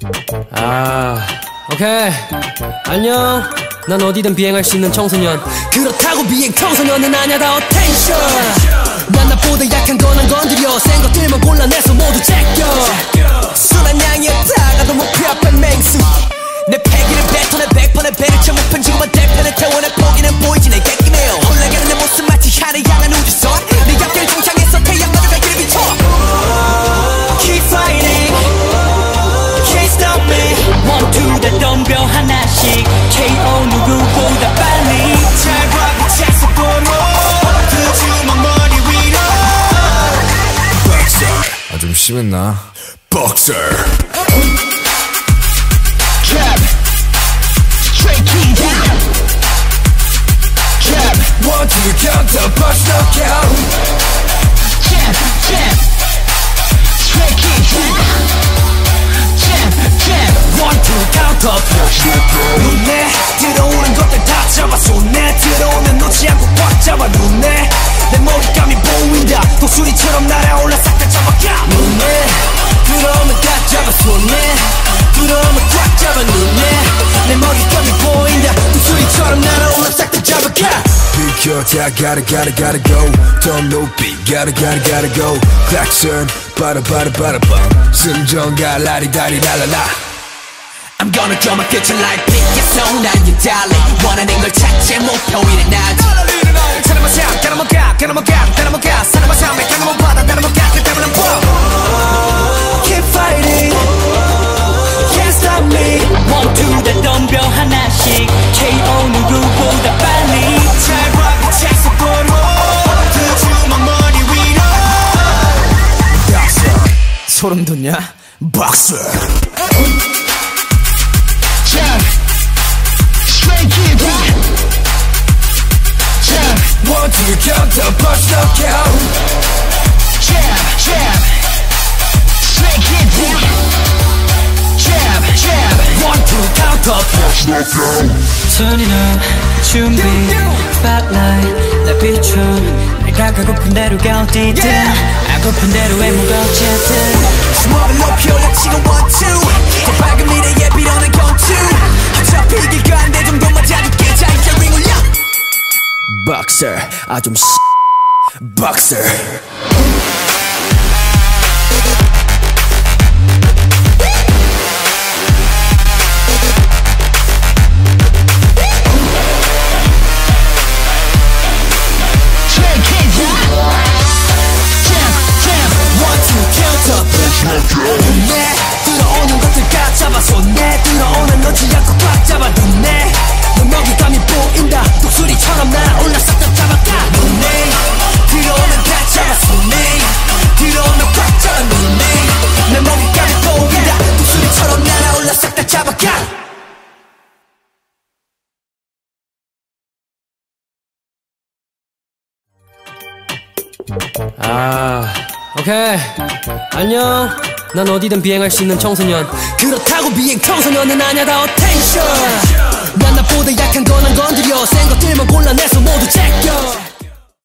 오케이. 안녕. 난 어디든 비행할 수 있는 청소년. 그렇다고 비행 청소년은 아냐. 다 어텐션. 난 나보다 약한 건 안 건드려. 센 것들만 골라내서 모두 제껴. 순한 양이었다가도 목표 앞에 맹수. 내 패기를 뱉어내 100번의 배를 쳐 목편 지구만 대편에 태워. 내 포기는 보이지 내게 끼네요. 홀라가는 내 모습 마치 하늘 향한 우주선. 네 옆길 정상에서 태양마저 갈 길을 비춰. Keep fighting, can't stop me. One, two, 다 덤벼 하나씩. KO 누구보다 빨리. 잘 봐 빛의 속도로 그 주먹 머리 위로. Boxer. 좀 심했나? Boxer. Jab, straight key down. Jab, 1, 2, counter, punch, knockout. jab, jab, straight key down. Jab, jab, 1, 2, counter punch. 눈에 들어오는 것들 다 잡아. 손에 들어오면 놓지 않고 꽉 잡아. 눈에 내 먹잇감이 보인다. 독수리처럼 날아올라 싹 다 잡아가. 눈에 들어오면 다 잡아. 손에 들어오면 꽉 잡아. 눈에 내 먹잇감이 보인다. 독수리처럼 날아올라 싹 다 잡아가. 비켜 다 gotta go. 더 높이 gotta go. Klaxon 빠라빠라빠라빵. 승전가 라리다리랄라라. I'm gonna draw my future like Picasso. 난 your darling. 원하는 걸 찾지 목표이는 나지. 사람만 상 따라만 가 따라만 가 따라만 가. 사람만 상 맥가는 바다 따라만 가. 그 때문에 뭐 Keep fighting, can't stop me. One, two, 다 덤벼 하나씩. KO 누구보다 빨리. 잘 봐 빛의 속도로 그 주먹 머리 위로. Boxer. 소름 돋냐? Boxer. jab, straight key down. Jab, 1, 2, counter, punch, knockout. jab, jab, straight key down. Jab, jab, 1, 2, counter punch. 손이나 준비 spotlight 날 비춰 내가 가고픈 대로 가 어디든 아고픈 대로 외모가 어쨌든 주먹을 높이 올려 치고 1, 2. 더 밝은 미래에 빌어낸 건투. 어차피 길가 안 돼 정도만 자극해. 자 이제 링 올려. Boxer. 좀 Boxer. straight key down. Jab, jab, 1, 2, counter punch. 눈에 들어오는 것들 다 잡아. 손에 들어오는 놓지 않고 꽉 잡아. 눈에 너 먹잇감이 보인다. 독수리처럼 날아올라 싹 다 잡아가. 눈에 들어오면 다 잡아. 손에 들어오면 꽉 잡아. 눈에 내 먹잇감이 보인다. 독수리처럼 날아올라 싹 다 잡아가. 오케이. 안녕. 난 어디든 비행할 수 있는 청소년. 그렇다고 비행 청소년은 아냐. 다 어텐션. 난 나보다 약한 건 안 건드려. 센 것들만 골라내서 모두 제껴.